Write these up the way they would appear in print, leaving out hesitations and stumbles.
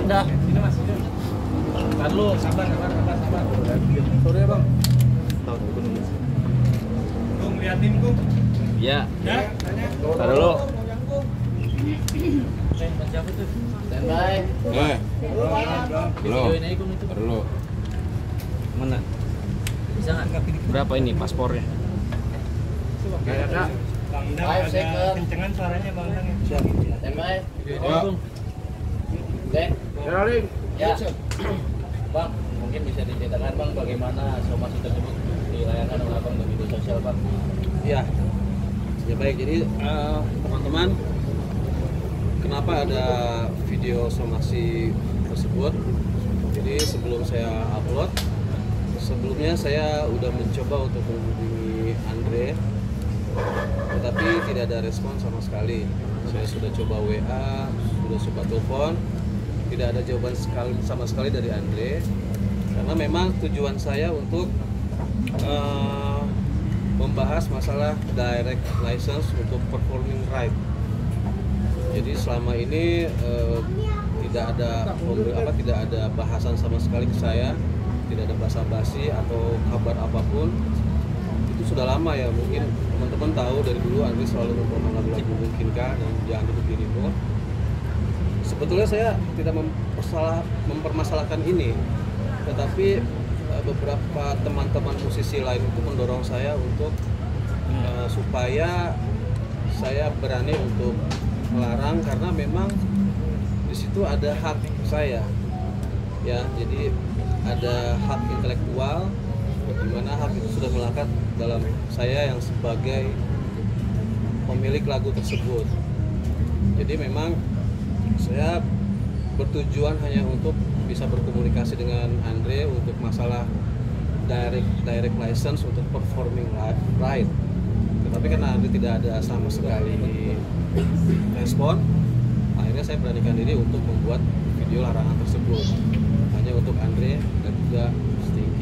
dah. Ini Mas. Ntar lu sabar. Sore Bang. Gung liatin Gung. Iya. Ya, tanya. Tar dulu. Siapa tuh? Standby. Belum. Videoin aja Gung itu. Dulu. Mana? Bisa nggak? Berapa ini paspornya? Kayaknya Bang Dang 5 agak second. kencengan suaranya Bang Dang. Siap. Standby. Ya. Gung. Dek. Rolling. Ya. Bang, mungkin bisa diceritakan Bang bagaimana somasi tersebut dilayangkan oleh Abang di media sosial Bang? Ya. Ya baik, jadi teman-teman, kenapa ada video somasi tersebut? Jadi sebelum saya upload, sebelumnya saya udah mencoba untuk menghubungi Andre, tetapi tidak ada respon sama sekali. Saya sudah coba WA, sudah coba telepon, tidak ada jawaban sama sekali dari Andre. Karena memang tujuan saya untuk membahas masalah direct license untuk performing right. Jadi selama ini tidak ada bahasan sama sekali ke saya, tidak ada basa-basi atau kabar apapun. Itu sudah lama ya, mungkin teman-teman tahu dari dulu Andre selalu membawakan lagu-lagu Mungkinkah dan Jangan Tutup Dirimu. Sebetulnya saya tidak mempermasalahkan ini, tetapi beberapa teman-teman musisi lain itu mendorong saya untuk supaya saya berani untuk melarang, karena memang di situ ada hak saya ya. Jadi ada hak intelektual di mana hak itu sudah melekat dalam saya yang sebagai pemilik lagu tersebut. Jadi memang saya bertujuan hanya untuk bisa berkomunikasi dengan Andre untuk masalah direct license untuk performing right. Tetapi karena Andre tidak ada sama sekali respon, akhirnya saya beranikan diri untuk membuat video larangan tersebut hanya untuk Andre dan juga Stinky.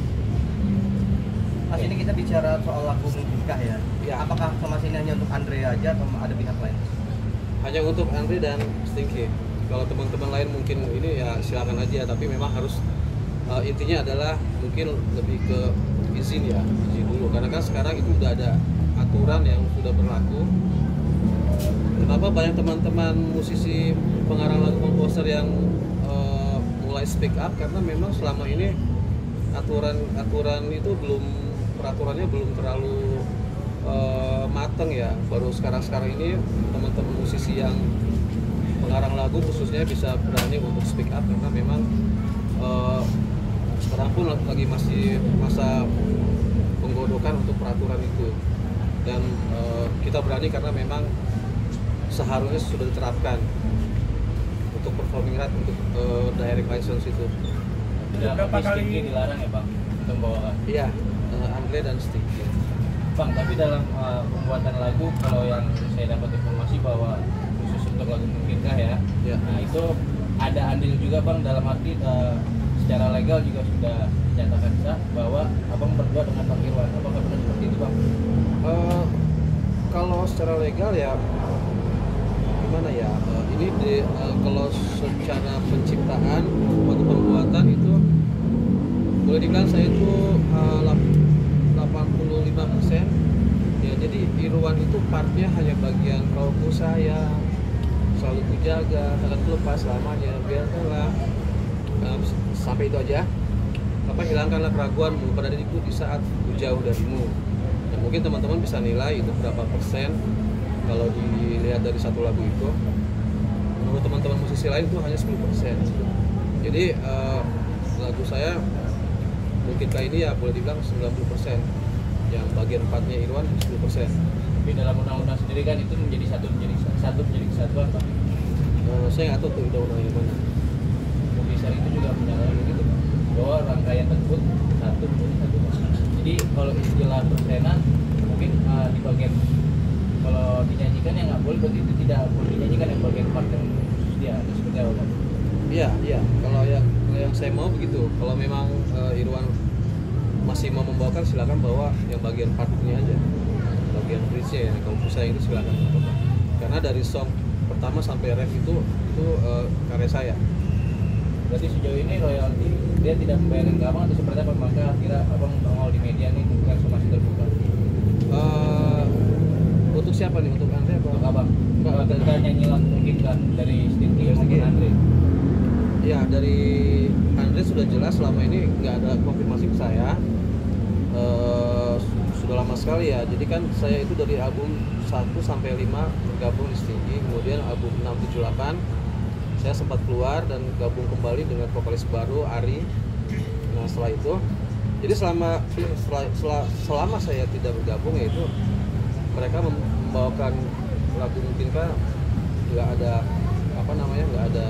Mas, ini kita bicara soal lagu Mungkinkah ya? Ya. Apakah somasi ini hanya untuk Andre aja atau ada pihak lain? Hanya untuk Andre dan Stinky. Kalau teman-teman lain mungkin ini ya silakan aja, tapi memang harus intinya adalah mungkin lebih ke izin dulu, karena kan sekarang itu udah ada aturan yang sudah berlaku. Kenapa banyak teman-teman musisi pengarang lagu, komposer yang mulai speak up? Karena memang selama ini aturan itu peraturannya belum terlalu mateng ya. Baru sekarang ini teman-teman musisi yang pengarang lagu khususnya bisa berani untuk speak up, karena memang sekarang pun lagi masih masa penggodokan untuk peraturan itu, dan kita berani karena memang seharusnya sudah diterapkan untuk performing right, untuk direct license itu. Berapa kali dilarang ya Bang untuk membawakan? Iya, Andre dan Stinky. Bang, tapi dalam pembuatan lagu, kalau yang saya dapat informasi bahwa khusus untuk lagu Mungkinkah ya, Ya. nah itu ada andil juga Bang, dalam arti secara legal juga sudah dinyatakan sah bahwa Abang berdua dengan Bang Irwan. Apakah benar seperti itu Bang? Kalau secara legal ya gimana ya, kalau secara penciptaan waktu pembuatan itu boleh dibilang saya itu 85% ya. Jadi Irwan itu partnya hanya bagian kau sayang, selalu kujaga, takkan lepas selamanya, biarkanlah sampai itu aja. Hilangkanlah keraguanmu pada diriku di saat ku jauh darimu. Dan mungkin teman-teman bisa nilai itu berapa persen kalau dilihat dari satu lagu itu. Menurut teman-teman musisi lain itu hanya 10%. Jadi lagu saya Mungkinkah ini ya boleh dibilang 90%. Yang bagian 4-nya Irwan 10%. Tapi dalam undang-undang sendiri kan itu menjadi menjadi kesatuan Bang. Saya nggak tahu tuh undang-undangnya mana. Publisher itu juga menyatakan begitu Bang, bahwa rangkaian tersebut satu menjadi satu Bang. Jadi kalau istilah persenan mungkin di bagian, kalau dinyanyikan yang nggak boleh, berarti itu tidak boleh dinyanyikan yang bagian part yang khusus dia, atau seperti apa Bang? Iya. Kalau yang saya mau begitu. Kalau memang Irwan masih mau membawakan, silakan bawa yang bagian partnya aja, bagian bridge-nya ya. Kalau saya itu silakan. Karena dari song pertama sampai ref itu karya saya. Berarti sejauh ini royalti dia tidak membayar ke abang atau seperti apa? Maka kira abang nongol di media nih bukan somasi terbuka. Untuk siapa nih? Untuk Andre apa? Untuk abang. Kalau ketika nyanyilan mungkin kan dari Stinky maupun Andre. Ya, dari Andre sudah jelas selama ini nggak ada konfirmasi ke saya. Sudah lama sekali ya. Jadi kan saya itu dari album 1 sampai 5 bergabung di Stinky, kemudian album 6, 7, 8 saya sempat keluar dan gabung kembali dengan vokalis baru Ari. Nah setelah itu, jadi selama saya tidak bergabung, yaitu mereka membawakan lagu mungkinkah nggak ada nggak ada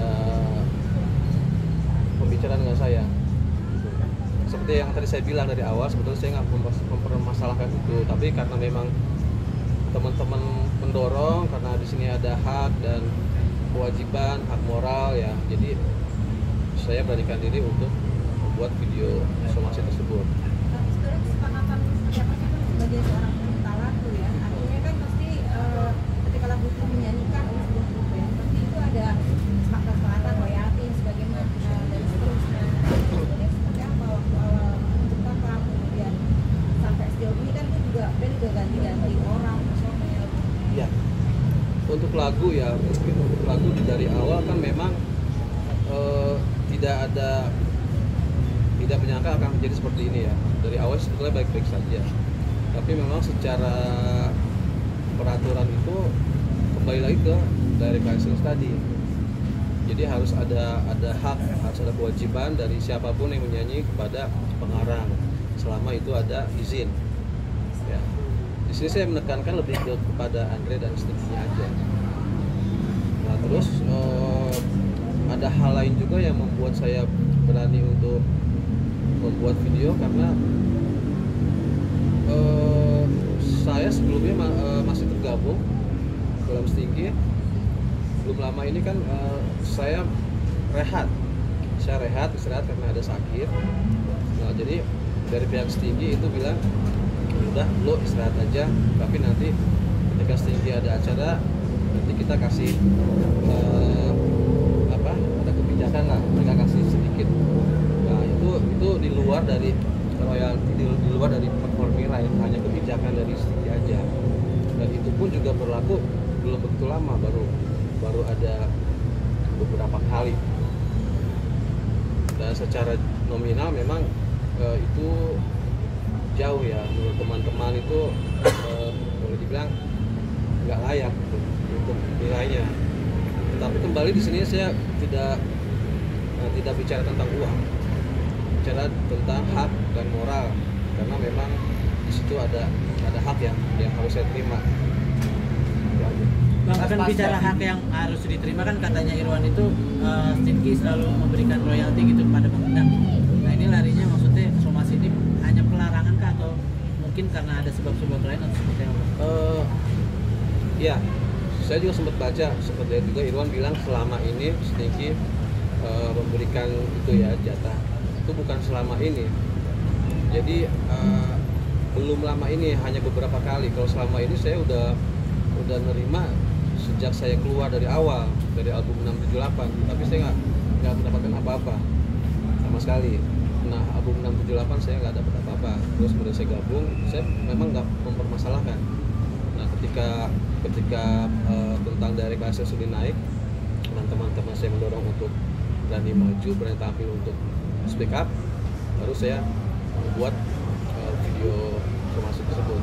pembicaraan dengan saya. Seperti yang tadi saya bilang dari awal, sebetulnya saya nggak mempermasalahkan itu, tapi karena memang teman-teman mendorong, karena di sini ada hak dan kewajiban, hak moral ya, jadi saya beranikan diri untuk membuat video somasi tersebut. Tapi sebenarnya kesepakatan siapa sih kan sebagai seorang pencipta lagu ya, artinya kan pasti ketika lagu itu menyanyikan oleh sebuah grup band, pasti itu ada kesepakatan royalti sebagaimana dan seterusnya. Sebenarnya seperti apa waktu awal menciptakan, kemudian sampai sejauh ini kan itu juga band juga ganti-ganti orang personel. Ya, untuk lagu ya, mungkin untuk lagu dari awal kan memang tidak menyangka akan menjadi seperti ini ya. Dari awal sebetulnya baik-baik saja, tapi memang secara peraturan itu kembali lagi ke direct license tadi. Jadi harus ada hak, harus ada kewajiban dari siapapun yang menyanyi kepada pengarang selama itu ada izin. Ya. Di sini saya menekankan lebih kepada Andre dan Stinky-nya aja. Nah terus ada hal lain juga yang membuat saya berani untuk membuat video, karena saya sebelumnya masih tergabung dalam Stinky. Belum lama ini kan saya rehat istirahat karena ada sakit. Nah jadi dari pihak Stinky itu bilang udah lo istirahat aja, tapi nanti ketika Stinky ada acara nanti kita kasih ada kebijakan lah, mereka kasih sedikit. Nah itu di luar dari royalti, di luar dari performing right, hanya kebijakan dari Stinky aja. Dan itu pun juga berlaku belum begitu lama, baru ada beberapa kali. Dan secara nominal memang itu jauh ya, menurut teman-teman itu boleh dibilang nggak layak untuk nilainya. Tapi kembali di sini saya tidak bicara tentang uang, bicara tentang hak dan moral, karena memang di situ ada hak yang harus saya terima. Bang, kan bicara hak yang harus diterima kan katanya Irwan itu Stinky selalu memberikan royalti gitu kepada pengendang. Nah ini larinya maksudnya somasi ini hanya pelarangan kah atau mungkin karena ada sebab-sebab lain atau seperti apa? Ya, saya juga sempat baca seperti itu juga. Irwan bilang selama ini Stinky memberikan itu ya jatah. Itu bukan selama ini. Jadi belum lama ini, hanya beberapa kali. Kalau selama ini saya udah nerima sejak saya keluar dari awal, dari album 678, tapi saya nggak mendapatkan apa-apa sama sekali. Nah album 678 saya nggak dapat apa-apa. Terus kemudian saya gabung, saya memang nggak mempermasalahkan. Nah ketika tentang direct license sudah naik dan teman-teman saya mendorong untuk berani maju, berani tampil untuk speak up, baru saya membuat video somasi tersebut.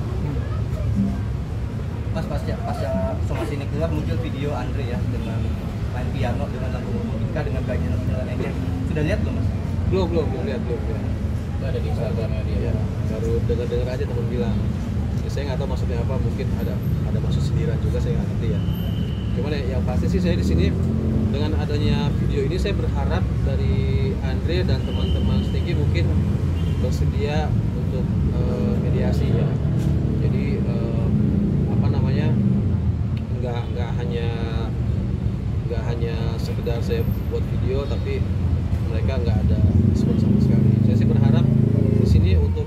Pasca somasi ini keluar, muncul video Andre ya dengan main piano dengan lagu Mungkinkah dengan gaya lainnya. Sudah lihat belum mas? Belum lihat. Itu ada di Instagramnya dia. Ya, baru dengar aja teman bilang. Ya, saya nggak tahu maksudnya apa, mungkin ada maksud sindiran juga, saya nggak ngerti ya. Cuman ya, yang pasti sih saya di sini dengan adanya video ini saya berharap dari Andre dan teman-teman Stinky mungkin bersedia untuk mediasi ya. Jadi nggak hanya sekedar saya buat video tapi mereka nggak ada respon sama sekali. Saya sih berharap di sini untuk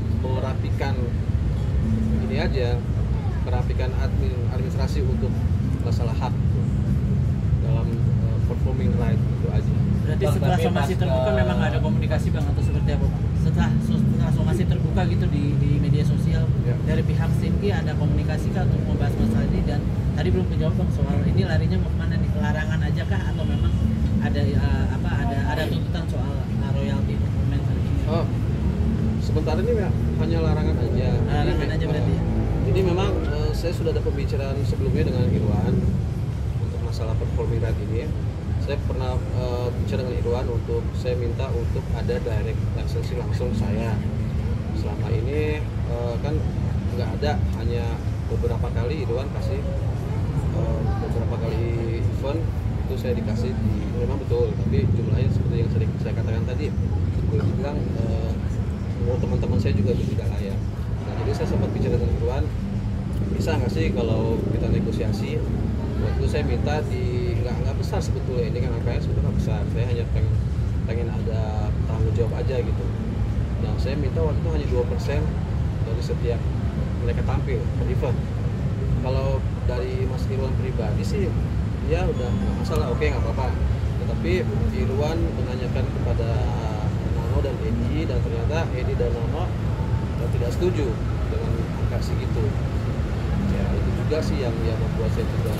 merapikan ini aja, merapikan administrasi untuk masalah hak gitu, dalam performing right itu aja. Berarti Bang, setelah tapi somasi pas terbuka ke- memang nggak ada komunikasi Bang atau seperti apa Bang? Setelah somasi terbuka gitu di media sosial Ya. dari pihak Stinky ada komunikasi kah untuk membahas masalah ini, dan tadi belum menjawab Bang soal ini larinya mau kemana nih, larangan aja kah atau memang ada ada tuntutan soal royalti performance ini? Oh, sementara ini hanya larangan aja. Larangan aja berarti ya? Jadi memang saya sudah ada pembicaraan sebelumnya dengan Irwan untuk masalah performing right ini. Saya pernah bicara dengan Irwan untuk saya minta untuk ada direct license langsung saya. Selama ini kan nggak ada, hanya beberapa kali Irwan kasih beberapa kali event itu saya dikasih memang betul, tapi jumlahnya seperti yang saya katakan tadi, boleh dibilang menurut teman-teman saya juga tidak layak. Nah, jadi saya sempat bicara dengan Irwan, bisa nggak sih kalau kita negosiasi. Waktu saya minta di nggak besar sebetulnya, ini kan angkanya sebetulnya besar, saya hanya pengen ada tanggung jawab aja gitu. Nah, saya minta waktu itu hanya 2% dari setiap mereka tampil per event. Kalau dari Mas Irwan pribadi sih ya udah nggak masalah, oke, nggak apa-apa. Tetapi Irwan menanyakan kepada Nono dan Edi, dan ternyata Edi dan Nono tidak setuju dengan angka segitu. Ya itu juga sih yang membuat saya juga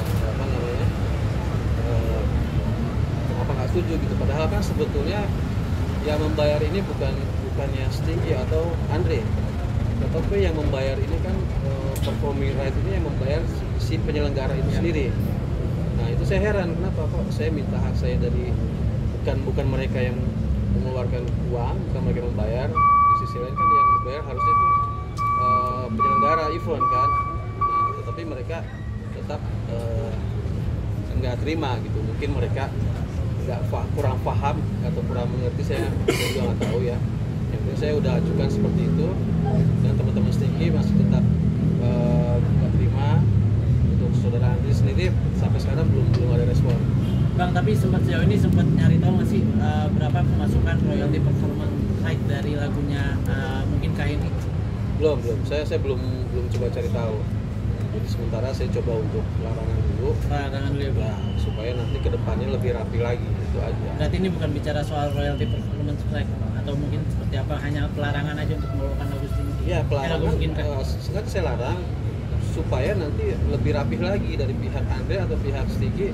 kenapa nggak setuju gitu. Padahal kan sebetulnya yang membayar ini bukannya Stinky atau Andre, tetapi yang membayar ini kan performing right ini yang membayar si penyelenggara itu sendiri. Nah itu saya heran, kenapa kok saya minta hak saya dari bukan mereka yang mengeluarkan uang, bukan mereka yang membayar. Di sisi lain kan yang membayar harusnya itu penyelenggara event kan. Nah, tetapi mereka tetap nggak terima gitu. Mungkin mereka kurang paham atau kurang mengerti, saya juga nggak tahu ya. Yang penting saya udah ajukan seperti itu, dan teman-teman Stinky masih tetap nggak terima. Untuk saudara Andri sendiri sampai sekarang belum ada respon. Bang, tapi sejauh ini sempat nyari tahu nggak sih berapa pemasukan royalty performance right dari lagunya mungkin KNI? Belum. Saya belum coba cari tahu. Jadi sementara saya coba untuk larangan dulu. Larangan dulu ya Bang. Nah, supaya nanti kedepannya lebih rapi lagi, itu aja. Berarti ini bukan bicara soal royalty performance right atau mungkin seperti apa, hanya pelarangan aja untuk membawakan lagu Stinky? Ya pelarangan, mungkin kan? sengaja saya larang supaya nanti lebih rapih lagi dari pihak Andre atau pihak Stinky.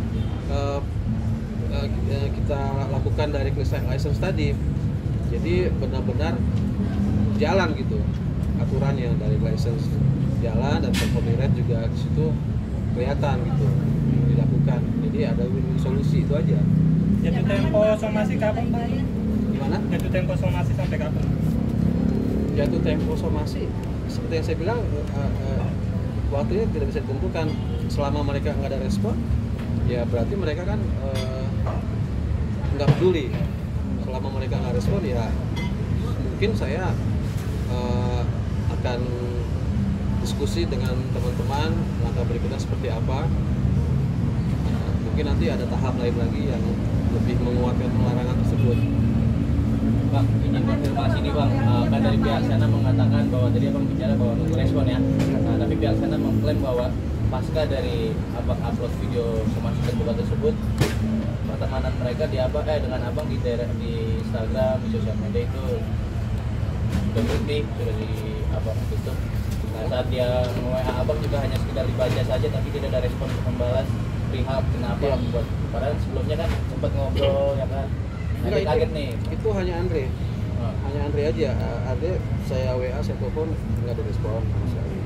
Kita lakukan direct license tadi, jadi benar-benar jalan gitu aturannya, dari license jalan dan performing right juga di situ kelihatan gitu dilakukan. Jadi ada win-win solusi, itu aja. Jatuh tempo somasi kapan Bang? Gimana? Jatuh tempo somasi sampai kapan? Jatuh tempo somasi seperti yang saya bilang, waktunya tidak bisa ditentukan. Selama mereka nggak ada respon, ya berarti mereka kan nggak peduli. Selama mereka nggak respon, ya mungkin saya akan diskusi dengan teman-teman langkah berikutnya seperti apa. Mungkin nanti ada tahap lain lagi yang lebih menguatkan pelarangan tersebut. Bang, izin konfirmasi nih Bang, kan dari pihak sana mengatakan bahwa tadi Abang bicara bahwa nunggu respon ya. Nah, tapi pihak sana mengklaim bahwa pasca dari Abang upload video somasi terbuka tersebut, pertemanan mereka dengan Abang di Instagram, di sosial media itu sudah berhenti, sudah di Abang tutup. Nah, saat dia WA Abang juga hanya sekedar dibaca saja, tapi tidak ada respon untuk membalas perihal kenapa membuat. Padahal sebelumnya kan sempat ngobrol ya kan. Enggak, Kaget nih. Itu hanya Andre. Hanya Andre aja. Andre saya WA, saya telepon, nggak ada respon sama sekali.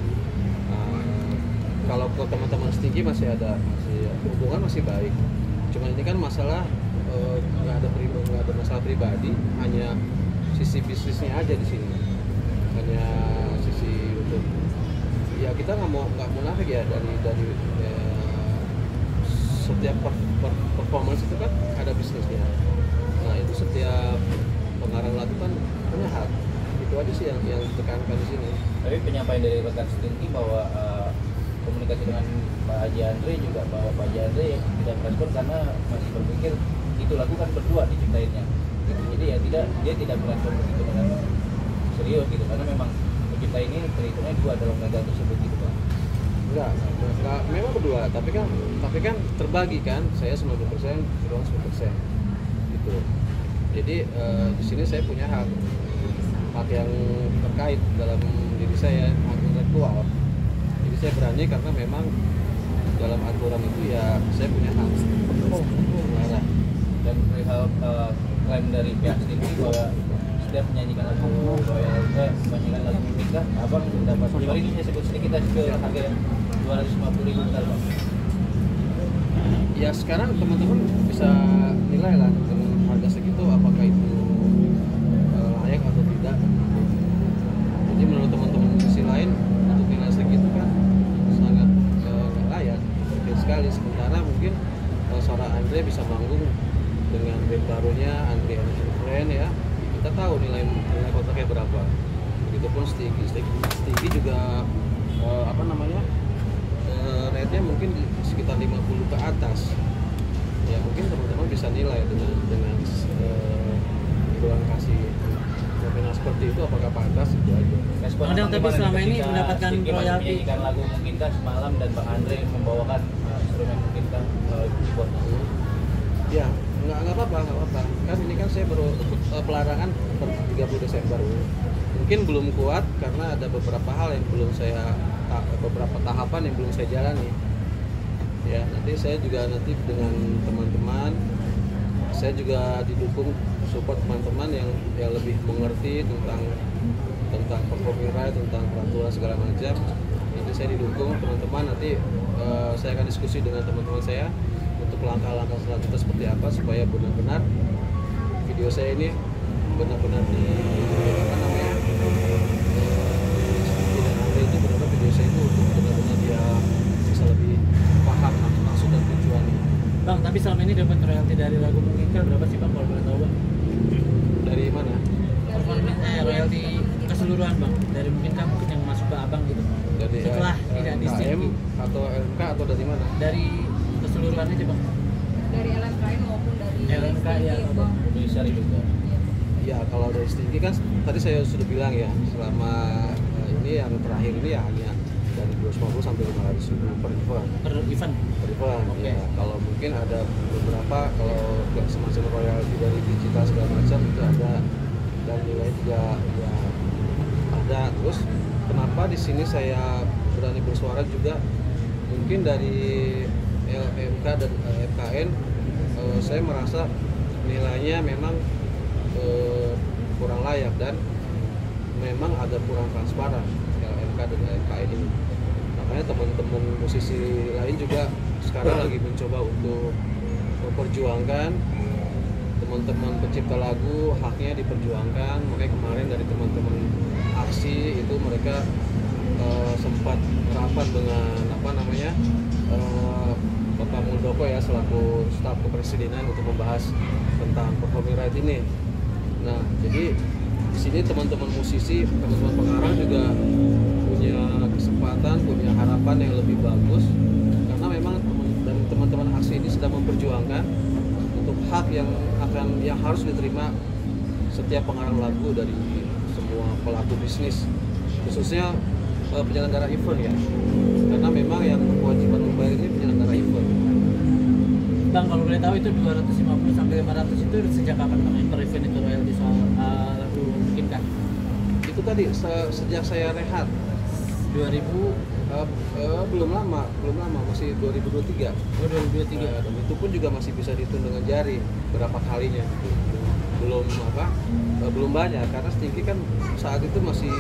Kalau ke teman-teman Stinky masih hubungan masih baik. Cuma ini kan masalah nggak ada masalah pribadi, hanya sisi bisnisnya aja di sini. Hanya sisi untuk ya kita nggak mau nafik ya dari setiap performance itu kan ada bisnisnya. Nah itu setiap pengarang lagu kan punya hak. Itu aja sih yang ditekankan di sini. Tapi penyampaian dari rekan Stinky bahwa komunikasi dengan Pak Haji Andre juga, bahwa Pak Haji Andre tidak merespon karena masih berpikir itu lagu kan berdua diciptainnya gitu. Jadi ya dia tidak merespon begitu dengan serius gitu, karena memang pencipta ini terhitungnya dua dalam lagu tersebut gitu Pak. Enggak, memang berdua, tapi kan terbagi kan, saya 90%, Irwan 10%, gitu. Jadi di sini saya punya hak yang terkait dalam diri saya, hak intelektual. Jadi saya berani karena memang dalam aturan itu ya saya punya hak. Marah. Dan perihal klaim dari pihak sendiri bahwa setiap menyanyikan lagu menyanyikan lagu nikah, abang dapat pribadi ini saya sebut sedikit aja ke harga yang 250.000 bentar bang. Ya sekarang teman-teman bisa nilai lah dengan harga segitu apakah itu layak atau tidak. Jadi menurut teman-teman sisi lain untuk nilai segitu kan sangat nggak layak, mungkin sekali. Sementara mungkin seorang Andre bisa manggung dengan band barunya Andre and Friends ya, kita tahu nilai kontraknya berapa. Begitupun Stiggy juga rate-nya mungkin sekitar 50 ke atas. Ya mungkin teman-teman bisa nilai dengan Irwan kasih fenomena seperti itu apakah pantas, itu aja. Respon Bang, tapi selama ini mendapatkan royalti menyanyikan lagu Mungkinkah semalam dan Bang Andre membawakan instrumen Mungkinkah keyboard. Ya nggak apa-apa. Kan ini kan saya baru pelarangan per 30 Desember. Mungkin belum kuat karena ada beberapa hal yang belum saya beberapa tahapan yang belum saya jalani. Ya nanti saya juga dengan teman-teman, saya juga didukung support teman-teman yang lebih mengerti tentang performing right, tentang peraturan segala macam. Jadi saya didukung teman-teman, nanti saya akan diskusi dengan teman-teman saya untuk langkah-langkah selanjutnya seperti apa supaya benar-benar video saya ini benar-benar itu benar-benar video saya itu untuk benar-benar dia bisa lebih paham maksud dan tujuannya. Bang, tapi selama ini dapat royalti dari lagu Mungkinkah berapa sih bang kalau boleh tahu bang? Dari mana? Royalti keseluruhan bang, dari Mungkinkah mungkin yang masuk ke abang gitu. Dari setelah tidak di KM atau LMK atau dari mana? Dari keseluruhan aja bang. Dari LMKN maupun dari LMK ya, Bang. Bisa juga. Ya kalau dari Stinky kan tadi saya sudah bilang ya, selama ini yang terakhir ini ya hanya dari 250 sampai 500.000 per event. Per event. Okay. Ya, kalau mungkin ada beberapa kalau semacam royalti dari digital segala macam itu ada, dan nilai juga ya ada. Terus kenapa di sini saya berani bersuara juga mungkin dari LMK dan FKN, saya merasa nilainya memang kurang layak dan memang ada kurang transparan LMK dan FKN ini. Makanya teman-teman musisi lain juga sekarang lagi mencoba untuk memperjuangkan teman-teman pencipta lagu, haknya diperjuangkan. Makanya kemarin dari teman-teman aksi itu mereka sempat rapat dengan Bapak Muldoko ya selaku staf kepresidenan untuk membahas tentang performing right ini. Nah, jadi di sini teman-teman musisi, teman-teman pengarang juga punya kesempatan, punya harapan yang lebih bagus karena memang teman-teman aksi ini sedang memperjuangkan untuk hak yang harus diterima setiap pengarang lagu dari semua pelaku bisnis, khususnya penyelenggara event ya, karena memang yang kewajiban membayar ini penyelenggara event. Bang, kalau boleh tahu itu 250 sampai 500 itu sejak kapan bang per event itu royalti soal lagu Mungkinkah? Itu tadi sejak saya rehat 2000 belum lama masih 2023. Oh 2023. Dan itu pun juga masih bisa dihitung dengan jari berapa kalinya. Belum banyak karena Stinky kan saat itu masih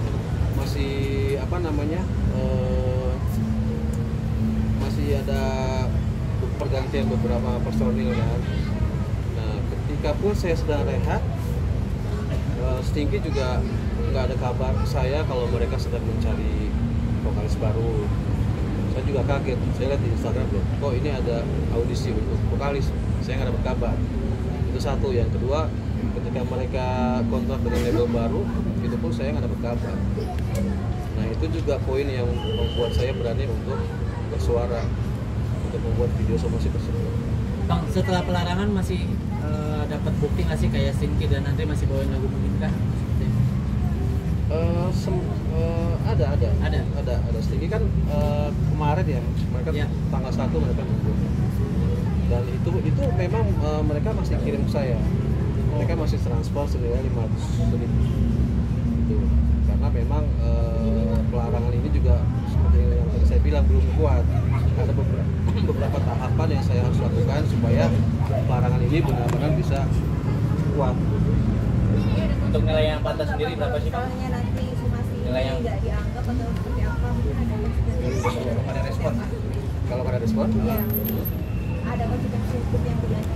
masih ada pergantian beberapa personil kan. Nah, ketika pun saya sedang rehat, Stinky juga nggak ada kabar saya kalau mereka sedang mencari vokalis baru. Saya juga kaget, saya lihat di Instagram loh, kok ini ada audisi untuk vokalis, saya nggak dapat kabar. Itu satu. Yang kedua, ketika mereka kontrak dengan label baru, itu pun saya nggak dapat kabar. Nah itu juga poin yang membuat saya berani untuk bersuara, untuk membuat video somasi tersebut. Bang, setelah pelarangan masih dapat bukti nggak sih kayak Stinky dan Andre masih bawain lagu Mungkinkah? Ada setinggi kan kemarin ya mereka Ya. tanggal 1 mereka nunggu dan itu memang mereka masih kirim ke saya, mereka masih transfer senilai 500.000 gitu. Karena memang pelarangan ini juga seperti yang tadi saya bilang belum kuat, ada beberapa tahapan yang saya harus lakukan supaya pelarangan ini benar-benar bisa kuat. Untuk nilai yang pantas sendiri berapa sih Pak? Misalnya nanti somasi Nilai ini yang- nggak dianggap atau seperti apa, mungkin ada konsekuensi. Ada respon. Kalau ada respon? Iya. Ada konsekuensi hukum yang berlanjut.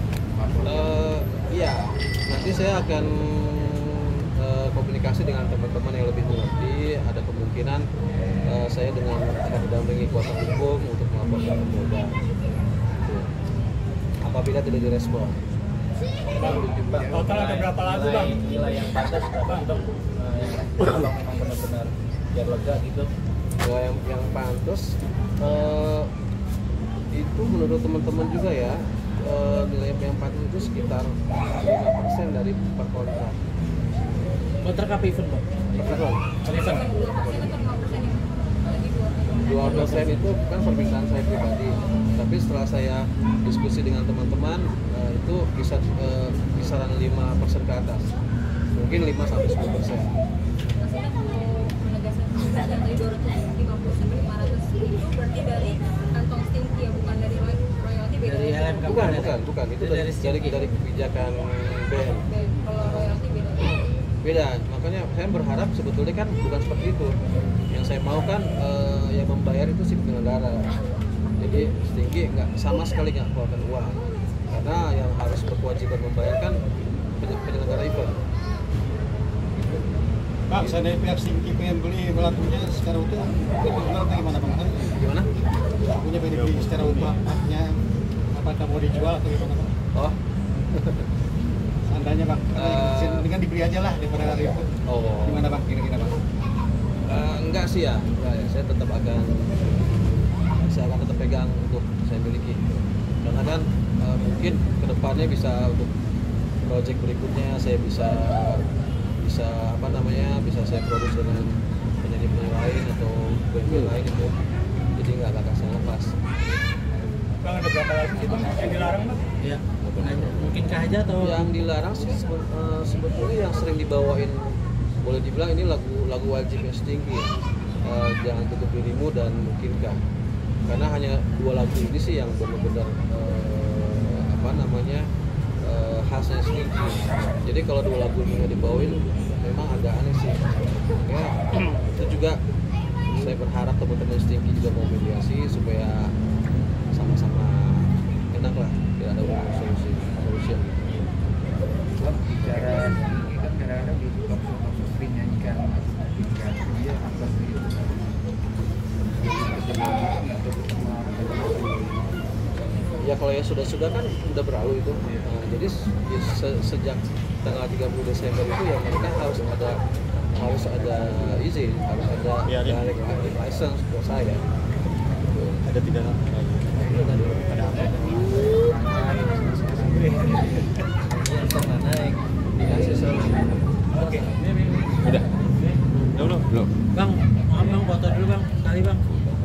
Iya, nanti saya akan komunikasi dengan teman-teman yang lebih mengerti. Ada kemungkinan saya akan didampingi kuasa hukum untuk melaporkan ke Polda. Gitu. Apabila tidak direspon. Total ada berapa lagu, Bang? Nilai yang pantas berapa sih Bang? Yang Abang memang benar-benar biar lega gitu. Kalau yang pantas itu menurut teman-teman juga ya, nilai yang pantas itu sekitar 5% dari per kontrak. Kontrak apa event, Bang? Per Per event. 2% atau 5% yang lagi 2% itu kan permintaan saya pribadi, tapi setelah saya diskusi dengan teman-teman itu bisa kisaran 5% ke atas, mungkin 5-10%. Maksudnya kalau menegaskan yang dari 250 sampai 500 itu berarti dari kantong Stinky ya, bukan dari royalti beda. Dari LMK. Bukan, itu Dari dari kebijakan band. Kalau royalti beda. Beda, makanya saya berharap sebetulnya kan bukan seperti itu. Yang saya mau kan yang membayar itu si penyelenggara. Jadi Stinky nggak sama sekali nggak keluarkan uang, karena yang harus berkewajiban membayar kan penyelenggara event. Bang, seandainya pihak Stinky pengen beli lagunya secara utuh, itu benar atau gimana Bang? Gimana? Lagunya pengen dibeli secara utuh, haknya apakah mau dijual atau gimana Bang? Oh, Seandainya Bang, dengan dibeli aja lah daripada hari itu. oh. Gimana Bang, kira-kira Bang? Enggak sih ya, enggak ya. Saya akan tetap pegang untuk saya miliki. Karena kan mungkin kedepannya bisa untuk project berikutnya saya bisa bisa saya produksi dengan penyanyi lain atau band lain itu. Jadi nggak akan saya lepas. Bang, ada berapa lagu sih Bang yang dilarang, Bang? Iya. Mungkinkah aja atau Yang dilarang sih sebetulnya yang sering dibawain, boleh dibilang ini lagu wajibnya Stinky ya. Jangan Tutup Dirimu dan Mungkinkah, karena hanya 2 lagu ini sih yang benar-benar khasnya Stinky. Jadi kalau 2 lagu ini nggak dibawain memang agak aneh sih ya. Itu juga saya berharap teman-teman Stinky juga mau mediasi supaya sama-sama enak lah, tidak ada solusi yang Bicara ini kan kadang-kadang di talk show nyanyikan dia apa sih? ya kalau ya sudah kan udah berlalu itu. Nah, jadi sejak tanggal 30 Desember itu ya mereka harus ada izin, harus ada direct license buat saya. Ada tidak ada apa? Pernah naik dikasih solusi. Oke. Udah belum. Bang, maaf Bang, foto dulu Bang, sekali Bang.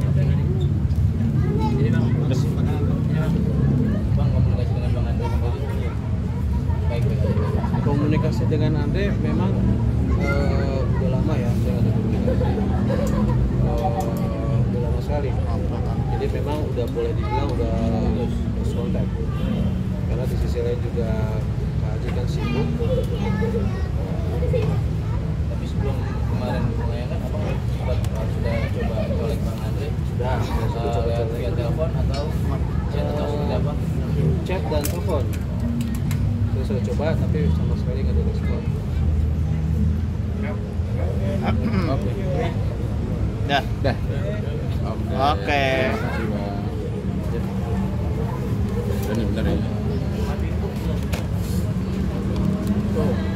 Ini Bang. Ini Bang. Bang, komunikasi dengan Bang Andre sendiri. Baik. Komunikasi dengan Andre memang udah lama ya saya nggak ada komunikasi. Udah lama sekali. Jadi memang udah boleh dibilang udah lost contact. Karena di sisi lain juga Pak Haji kan sibuk. Tapi sebelum kemarin melayangkan Abang sudah coba colek Bang Andre? Sudah coba Lewat via telepon atau chat atau seperti apa? chat dan telepon. Saya sudah coba tapi sama sekali nggak ada respon. Oke. Dah. Oke. Benar ya.